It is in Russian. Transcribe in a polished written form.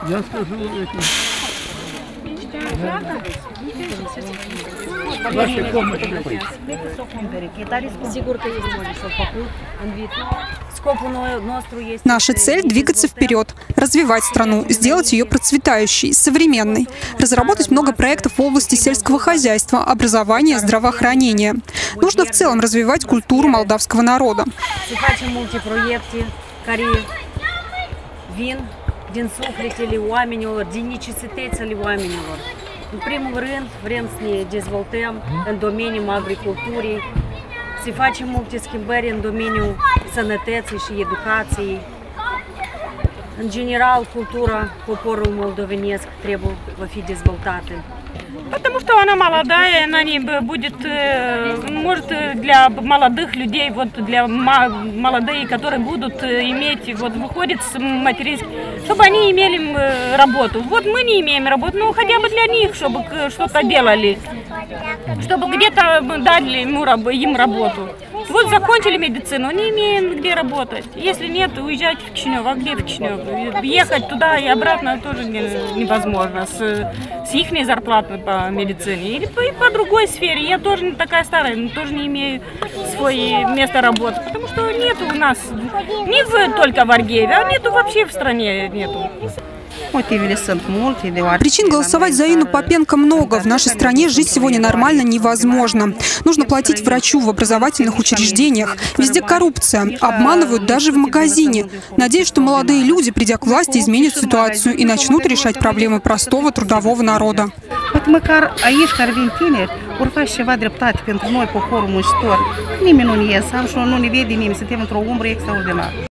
Я скажу этим. Вашей помощи. Наша цель – двигаться вперед, развивать страну, сделать ее процветающей, современной, разработать много проектов в области сельского хозяйства, образования, здравоохранения. Нужно в целом развивать культуру молдавского народа. Din sufletele oamenilor, din necesitățile oamenilor. În primul rând, vrem să ne dezvoltăm în domeniul agriculturii, să facem multe schimbări în domeniul sănătății și educației. În general, cultura poporului moldovenesc trebuie va fi dezvoltată. Потому что она молодая, она не будет, может, для молодых людей, вот для молодых, которые будут иметь, вот выходит с материнских, чтобы они имели работу. Вот мы не имеем работу, но хотя бы для них, чтобы что-то делали, чтобы где-то дали им работу. Вот закончили медицину, не имеем где работать. Если нет, уезжать в Кишинев. А где в Кишинев? Ехать туда и обратно тоже невозможно с их зарплатой по медицине. Или по другой сфере. Я тоже не такая старая, но тоже не имею свое место работы. Потому что нет у нас, не только в Аргееве, а нету вообще в стране нету. Причин голосовать за Инну Попенко много. В нашей стране жить сегодня нормально невозможно. Нужно платить врачу в образовательных учреждениях. Везде коррупция. Обманывают даже в магазине. Надеюсь, что молодые люди, придя к власти, изменят ситуацию и начнут решать проблемы простого трудового народа. Măcar aici, care vin tineri, vor face ceva dreptate pentru noi, poporul muncitor. Nimeni nu ne iese, și nu ne vede nimeni, suntem într-o umbră extraordinară.